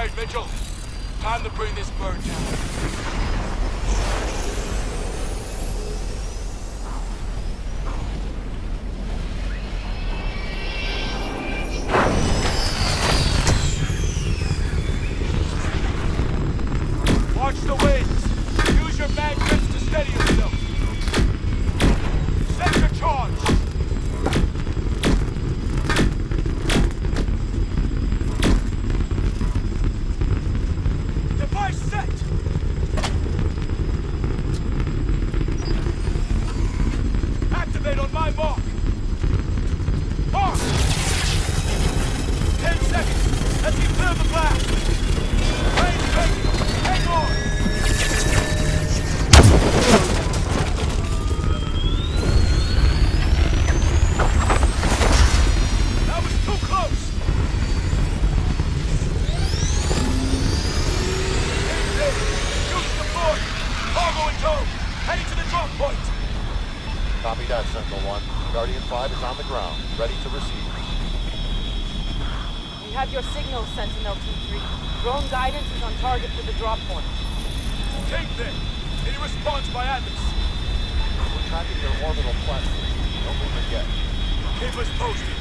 right, Mitchell. Time to bring this bird down. Watch the winds. Use your mag grips to steady yourself. Set your charge. Device set. Activate on my mark. Mark. 10 seconds as we clear the blast. Range ready. Hang on. That was too close. Use deployed. Cargo in tow. Heading to the drop point. Copy that, Sentinel-1. Guardian 5 is on the ground, ready to receive. We have your signal, Sentinel-2-3. Drone guidance is on target for the drop point. Kingpin. Any response by Atlas? We're tracking your orbital platform. No movement yet. Keep us posted.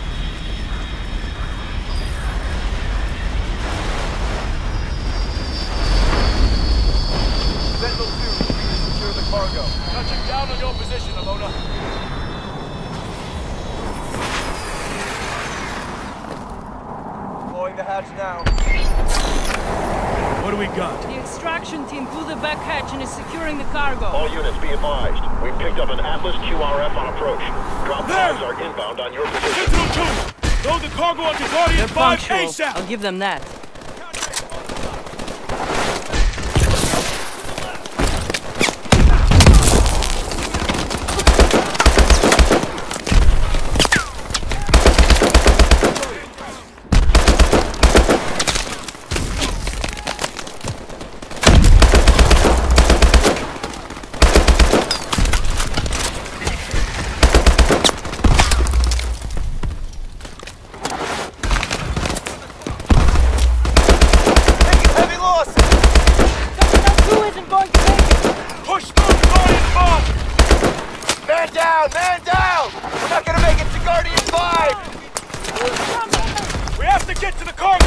Sentinel-2, we can secure the cargo. Touching down on your position, Alona. Deploying the hatch now. What do we got? The extraction team blew the back hatch and is securing the cargo. All units be advised. We've picked up an Atlas QRF on approach. Drop pods are inbound on your position. Sentinel 2! Load the cargo onto Guardian They're 5 punctual. ASAP! I'll give them that. Man down! We're not gonna make it to Guardian 5! We have to get to the cargo!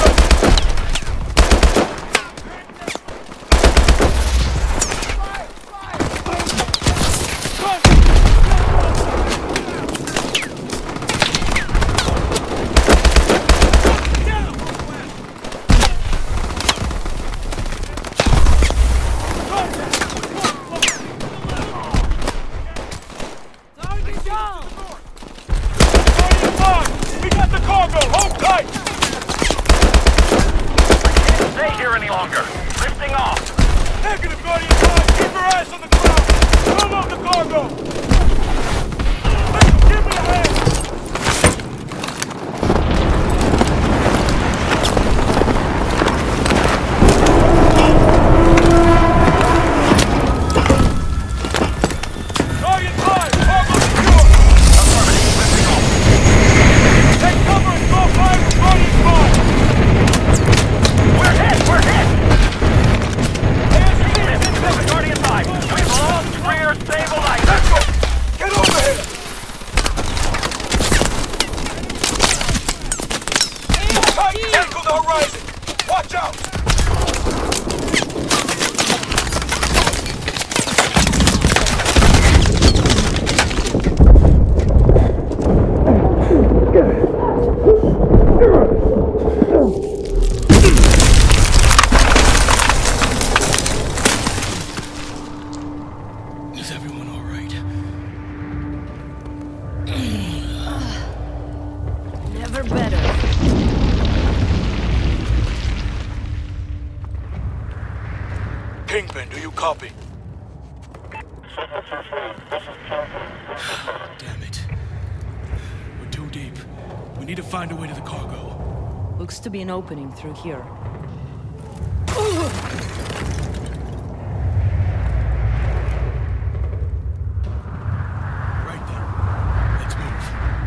Kingpin, do you copy? Damn it. We're too deep. We need to find a way to the cargo. Looks to be an opening through here. Right then. Let's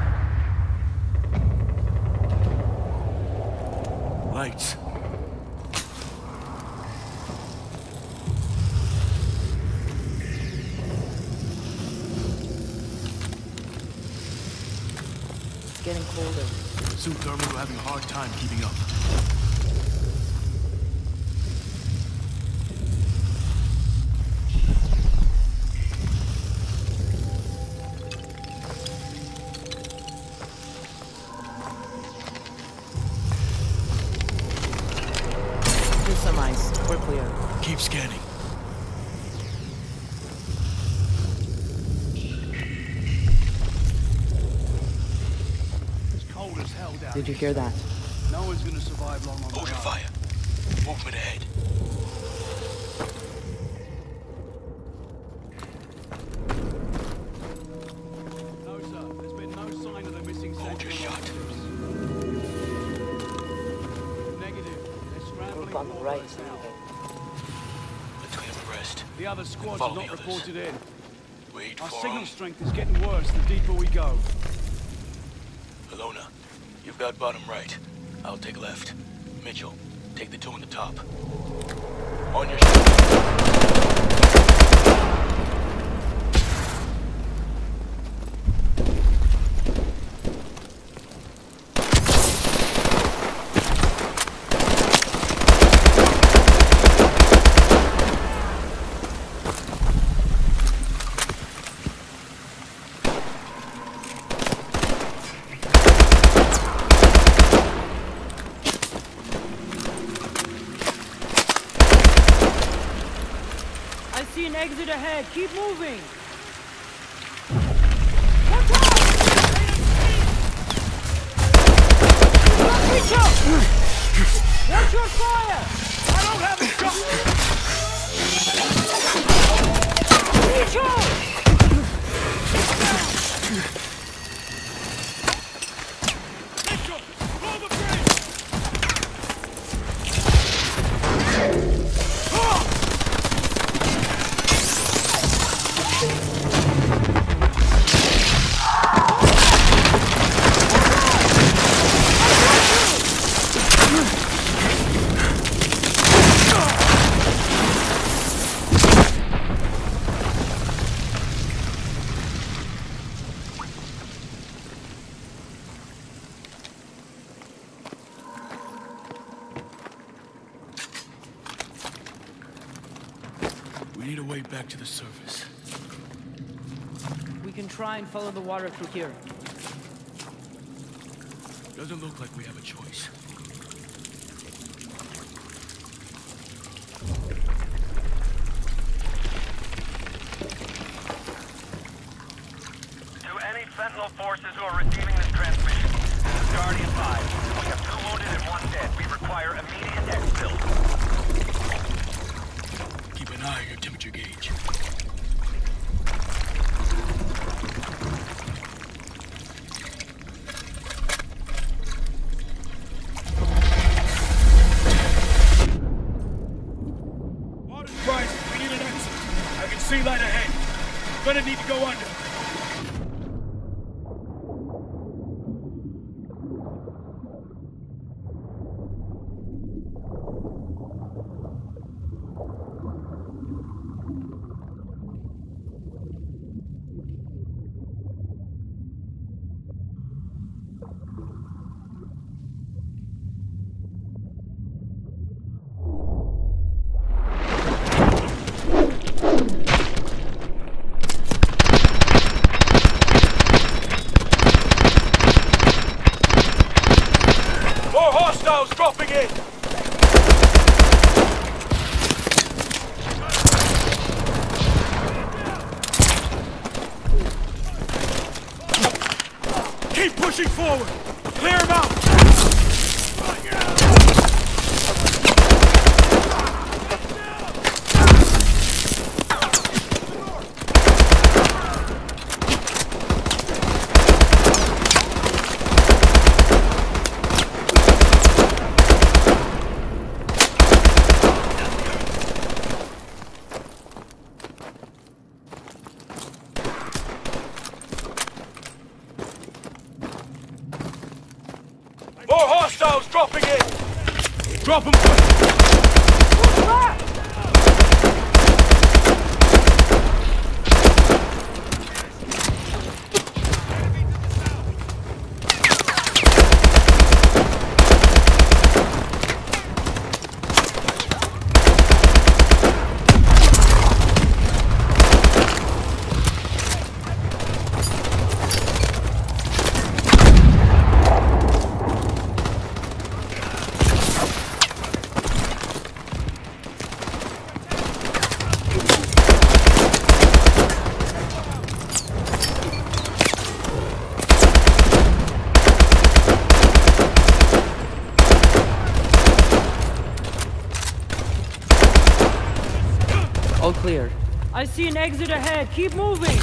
move. Lights. suit thermals are having a hard time keeping up. Here's some ice. We're clear. Keep scanning. Did you hear that? No one's gonna survive long on Hold your fire. Movement ahead. No, sir. There's been no sign of the missing section. Hold your shot. Negative. They're scrambling on the right. now. Let's clear the rest. The other squads Follow are not reported in. Wait Our for signal him. strength is getting worse the deeper we go. Alona, you've got bottom right. I'll take left. Mitchell, take the two on the top. On your I see an exit ahead. Keep moving. Watch out! Watch your fire! I don't have a gun! Reach out! Mitchell! Pull the bridge! We need a way back to the surface. We can try and follow the water through here. Doesn't look like we have a choice. To any Sentinel forces who are receiving this transmission, this is Guardian 5. We have 2 wounded and 1 dead. We require immediate exfil. Keep an eye on your temperature gauge. Water's rising. We need an exit. I can see light ahead. Gonna need to go under. More hostiles dropping in! Keep pushing forward! Clear them out! More hostiles dropping in! Drop them quick! All clear. I see an exit ahead. Keep moving.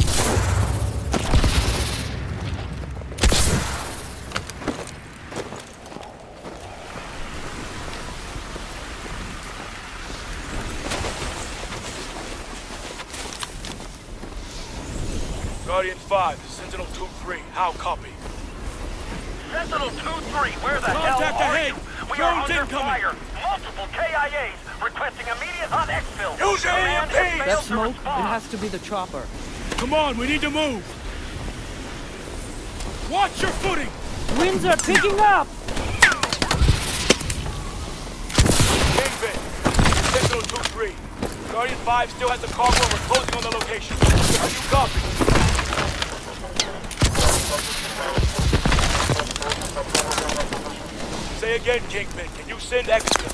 Guardian 5, Sentinel 2-3. How copy? Sentinel 2-3, where the Contact hell are ahead. you? We Drones are under incoming. fire. Multiple KIAs requesting immediate hot exfil. Use your Command EMP. has failed That to smoke, it respond. has to be the chopper. Come on, we need to move. Watch your footing. Winds are picking up. Kingpin, Sentinel 2-3. Guardian 5 still has the cargo and we're closing on the location. Are you copy? Say again, Kingpin. Can you send extra?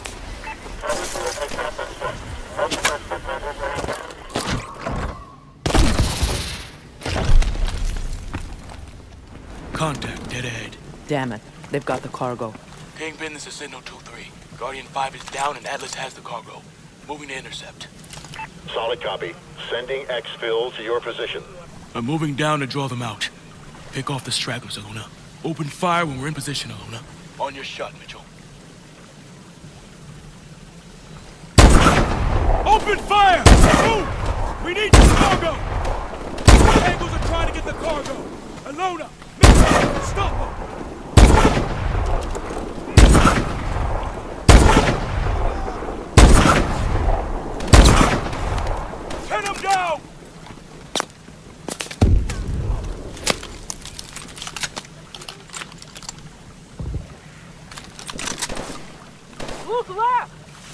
Contact, dead ahead. Damn it. They've got the cargo. Kingpin, this is Sentinel 2-3. Guardian 5 is down and Atlas has the cargo. Moving to intercept. Solid copy. Sending exfil to your position. I'm moving down to draw them out. Pick off the stragglers, Aluna. Open fire when we're in position, Aluna. On your shot, Mitchell. Open fire! Move! We need the cargo! Angles are trying to get the cargo! Aluna! Mitchell! Stop them! Pin them down! Look left!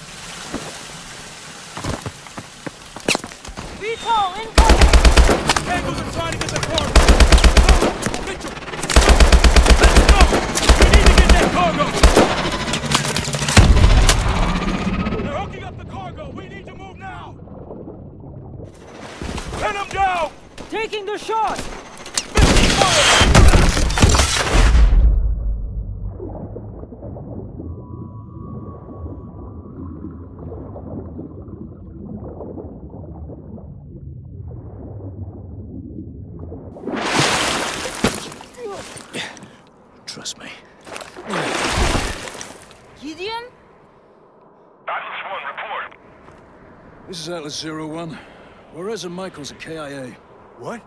VTOL incoming! Angles are trying to get the cargo! Mitchell! Let's go! We need to get that cargo! They're hooking up the cargo! We need to move now! Pin them down! Taking the shot! Trust me. Gideon? Atlas 1, report. This is Atlas 01. Juarez and Michaels at KIA. What?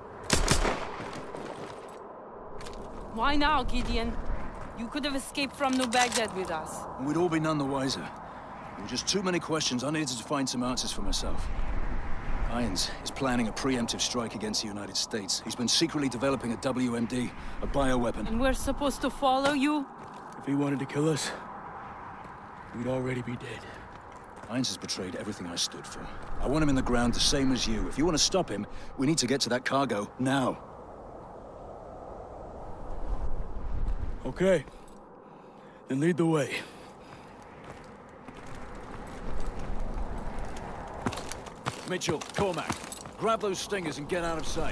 Why now, Gideon? You could have escaped from New Baghdad with us. And we'd all be none the wiser. There were just too many questions. I needed to find some answers for myself. Irons is planning a preemptive strike against the United States. He's been secretly developing a WMD, a bioweapon. And we're supposed to follow you? If he wanted to kill us, we'd already be dead. Irons has betrayed everything I stood for. I want him in the ground the same as you. If you want to stop him, we need to get to that cargo now. Okay. Then lead the way. Mitchell, Cormac, grab those stingers and get out of sight.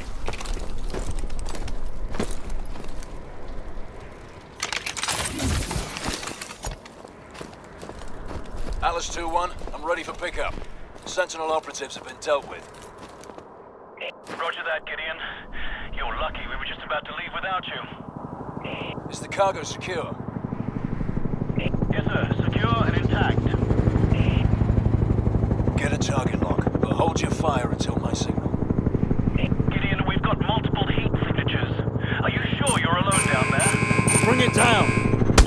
Atlas 2-1, I'm ready for pickup. Sentinel operatives have been dealt with. Roger that, Gideon. You're lucky we were just about to leave without you. Is the cargo secure? Yes, sir. Secure and intact. Get a target lock, but hold your fire until my signal. Gideon, we've got multiple heat signatures. Are you sure you're alone down there? Bring it down!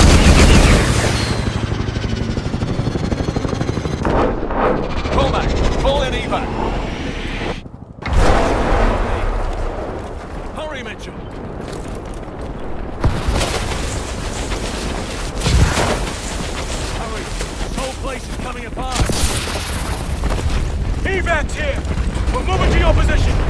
Cormac, full in evac. Hurry, Mitchell! Hurry! This whole place is coming apart! Evac's here! We're moving to your position!